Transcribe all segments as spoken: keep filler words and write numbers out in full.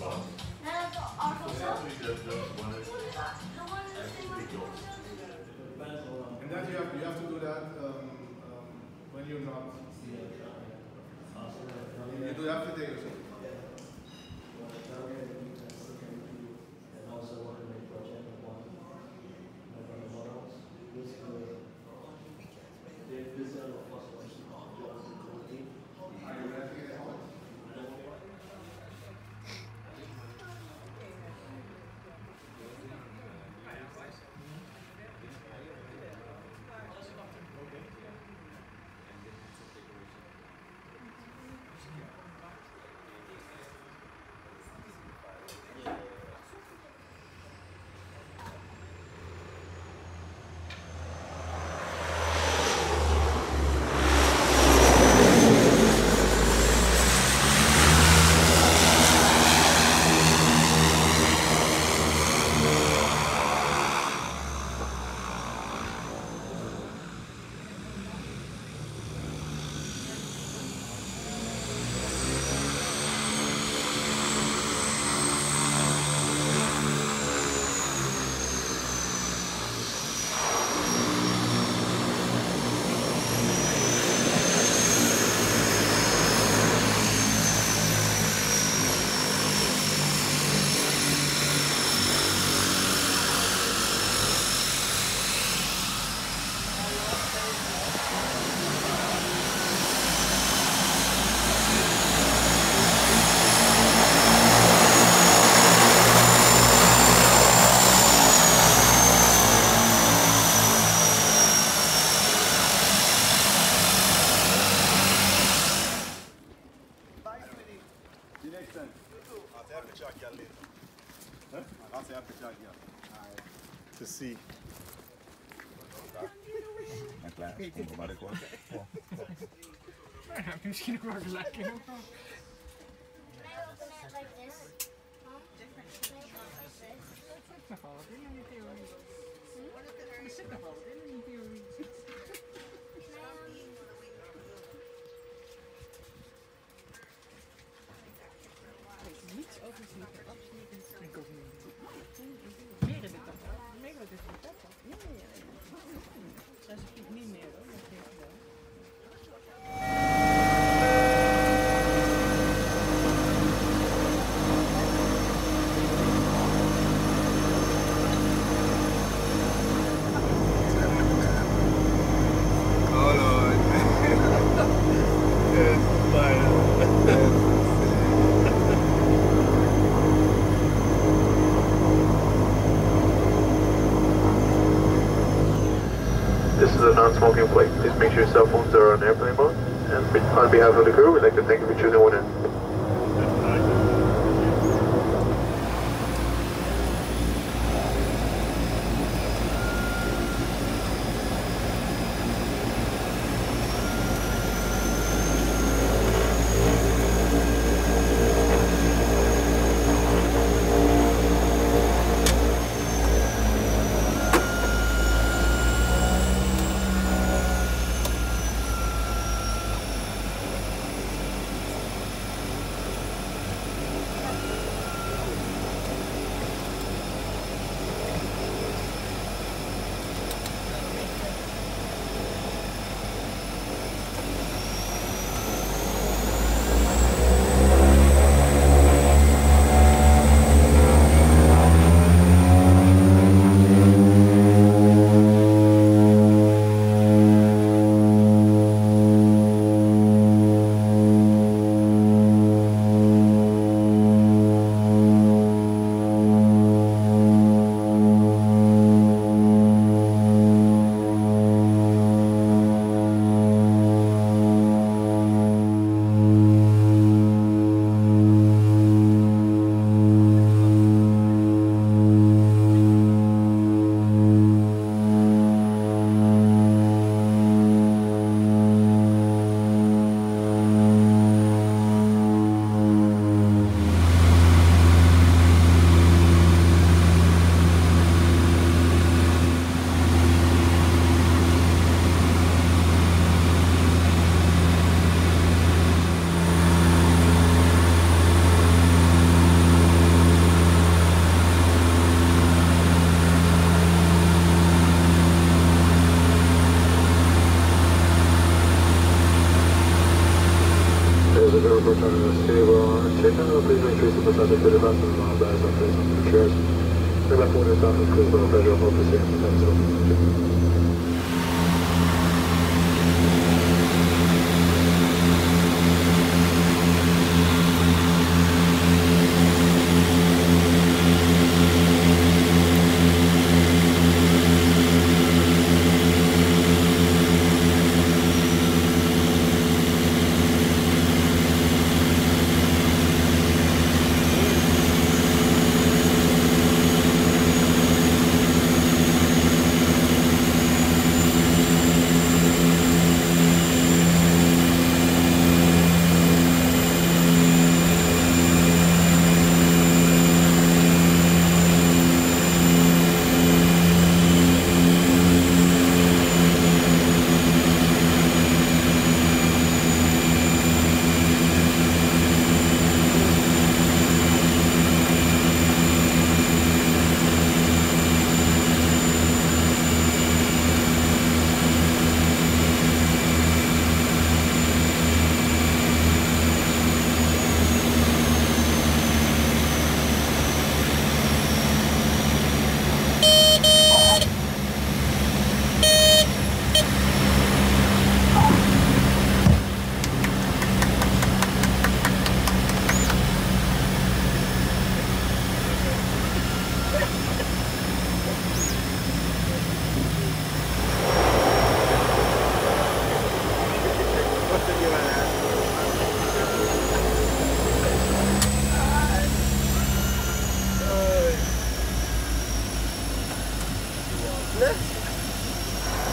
And then you have, you have to do that um, um, when you're not. You do that every day or something. To see. En klaar, kom maar de kort. Heb je misschien nog wel gelijk in? Niets over vliegen, absoluut niet. Ik ook niet. Meer in de tap. Meer wat is in de tap. Ja, ja, ja. Dat is niet meer hoor, dat geef je wel. Non-smoking flight. Please make sure your cell phones are on airplane mode. And on behalf of the crew, we'd like to thank you for choosing one in. Airport Terminal stable. Take down, please make sure you put the to the left and the long bags on place on the chairs. Bring back one stop and cruise level pressure. Hope to see you.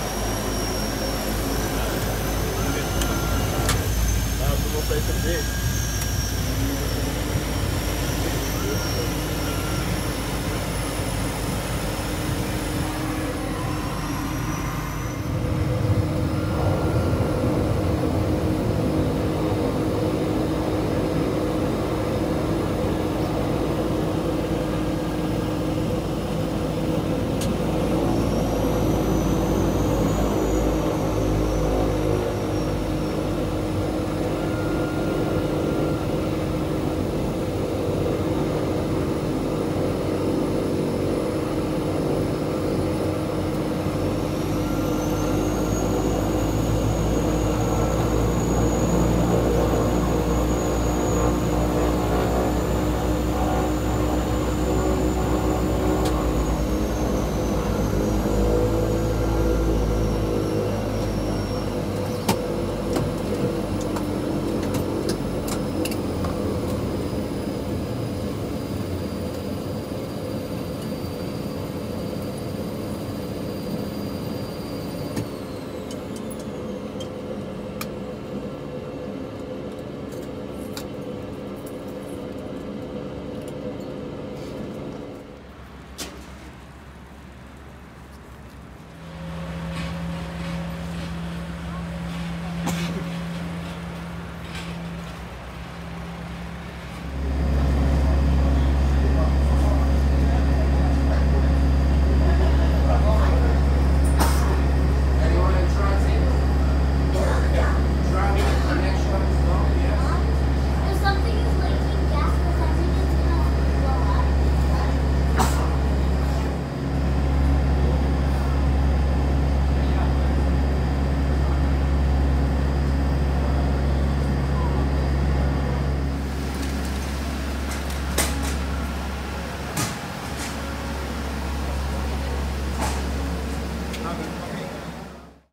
Place of